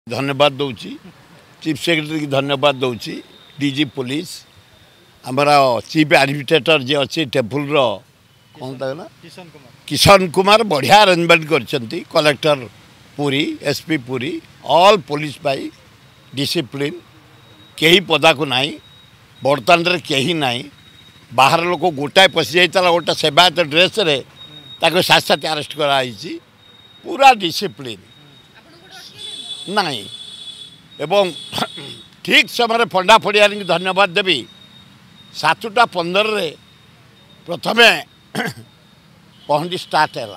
धन्यवाद दूची chief secretary की धन्यवाद दूची डीजी पुलिस आमर चीफ एडमिनिस्ट्रेटर जी अच्छी टेम्पल कौन था किशन कुमार बढ़िया अरेंजमेंट कर collector Puri SP Puri all police भाई डिसिप्लिन कहीं पदा को नहीं बर्तन कहीं नहीं बाहर लोक गोटाए पशि जाता गोटे सेवायत ड्रेस रे ताको साथ साथ अरेस्ट कराई पूरा डिसिप्लिन नहीं एवं ठीक समय फंडा फड़िया धन्यवाद देवी 7:15 प्रथमे पहंडी स्टार्ट है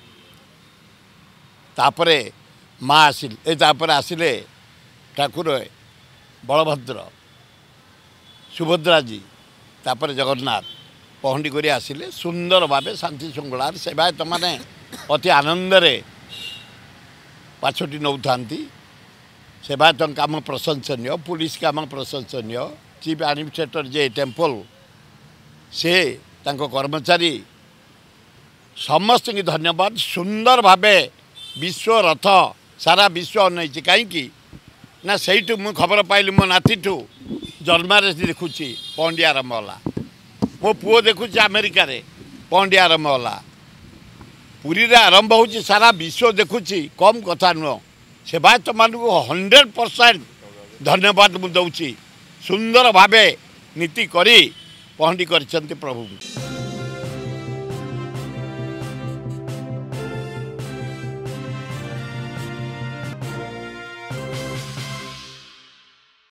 तापरे माँ आसिले ठाकुर बलभद्र सुभद्रा जी तापर जगन्नाथ पहंडी कर आसिले सुंदर भाव शांति श्रृंखला सेवायत मैंने अति आनंदरे पाछटी नौ सेवायत काम प्रशंसनीय पुलिस काम प्रशंसनीय चीफ एडमिनिस्ट्रेटर जे टेम्पल से तांको कर्मचारी समस्त की धन्यवाद सुंदर भावे विश्व रथ सारा विश्व अनई कहीं ना से मुझे खबर पाइली मो नातीठू जन्मारे देखुची पहंडी आरंभ होला मो पुओ देखुची अमेरिका रे पहंडी आरंभ होला पुरी रे आरंभ होची सारा विश्व देखुची कम कथा नुह सेवायत मानक 100% धन्यवाद मुझे सुंदर भावे नीति करी पहंडी कर प्रभु।